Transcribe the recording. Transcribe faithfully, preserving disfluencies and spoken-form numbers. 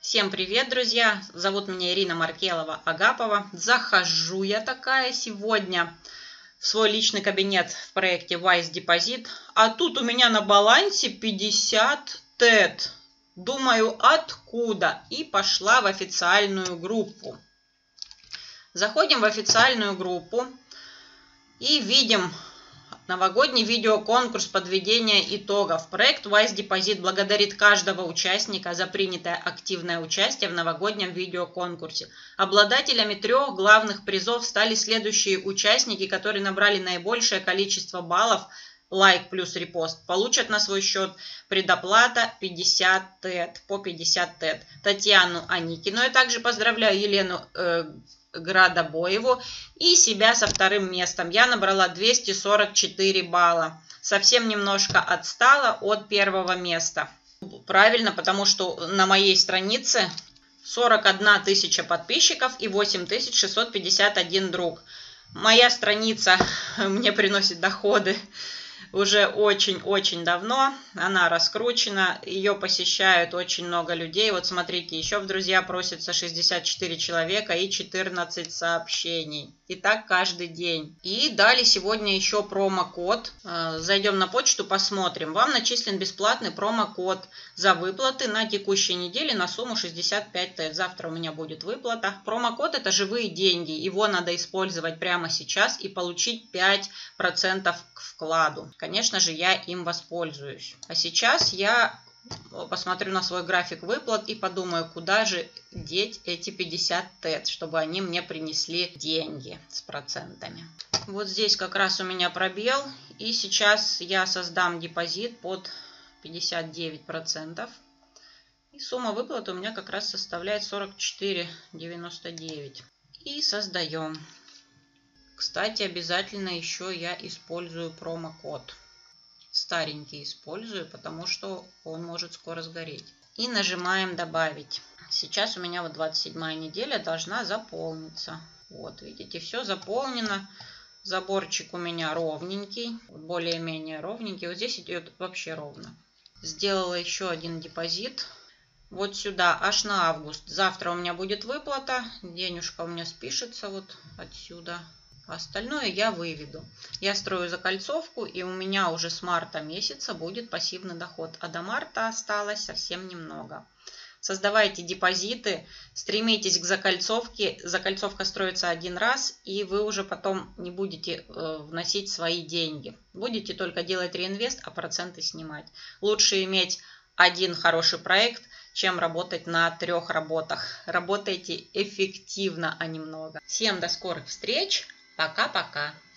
Всем привет, друзья! Зовут меня Ирина Маркелова-Агапова. Захожу я такая сегодня в свой личный кабинет в проекте Wise Deposit. А тут у меня на балансе пятьдесят тет. Думаю, откуда? И пошла в официальную группу. Заходим в официальную группу и видим новогодний видеоконкурс подведения итогов. Проект Wise Deposit благодарит каждого участника за принятое активное участие в новогоднем видеоконкурсе. Обладателями трех главных призов стали следующие участники, которые набрали наибольшее количество баллов, лайк плюс репост, получат на свой счет предоплата пятьдесят тет, по пятьдесят тет. Татьяну Аникину я также поздравляю, Елену э, Градобоеву и себя со вторым местом. Я набрала двести сорок четыре балла. Совсем немножко отстала от первого места. Правильно, потому что на моей странице сорок одна тысяча подписчиков и восемь тысяч шестьсот пятьдесят один друг. Моя страница мне приносит доходы уже очень-очень давно. Она раскручена, ее посещают очень много людей. Вот смотрите, еще в друзья просятся шестьдесят четыре человека и четырнадцать сообщений. И так каждый день. И дали сегодня еще промокод. Зайдем на почту, посмотрим. Вам начислен бесплатный промокод за выплаты на текущей неделе на сумму шестьдесят пять тет. Завтра у меня будет выплата. Промокод — это живые деньги. Его надо использовать прямо сейчас и получить пять процентов к вкладу. Конечно же, я им воспользуюсь. А сейчас я посмотрю на свой график выплат и подумаю, куда же деть эти пятьдесят тет, чтобы они мне принесли деньги с процентами. Вот здесь как раз у меня пробел. И сейчас я создам депозит под пятьдесят девять процентов. И сумма выплаты у меня как раз составляет сорок четыре девяносто девять. И создаем. Кстати, обязательно еще я использую промокод. Старенький использую, потому что он может скоро сгореть. И нажимаем «Добавить». Сейчас у меня вот двадцать седьмая неделя должна заполниться. Вот, видите, все заполнено. Заборчик у меня ровненький, более-менее ровненький. Вот здесь идет вообще ровно. Сделала еще один депозит. Вот сюда, аж на август. Завтра у меня будет выплата. Денежка у меня спишется вот отсюда. Остальное я выведу. Я строю закольцовку, и у меня уже с марта месяца будет пассивный доход. А до марта осталось совсем немного. Создавайте депозиты, стремитесь к закольцовке. Закольцовка строится один раз, и вы уже потом не будете э, вносить свои деньги. Будете только делать реинвест, а проценты снимать. Лучше иметь один хороший проект, чем работать на трех работах. Работайте эффективно, а не много. Всем до скорых встреч. Пока-пока.